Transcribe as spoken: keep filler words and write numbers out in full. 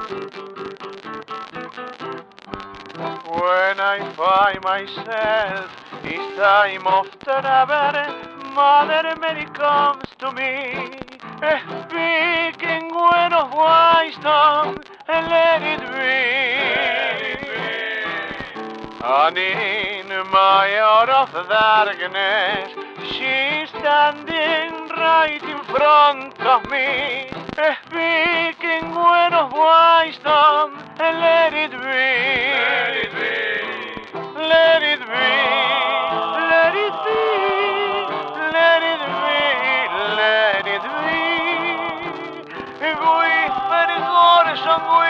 When I find myself, it's time of travel, Mother Mary comes to me, speaking word of wisdom, and let it be. And in my hour of darkness, she's standing right in front of me, speaking word of wisdom, and let it be. Let it be. Let it be. Let it be. Let it be. Let it be. With her horse and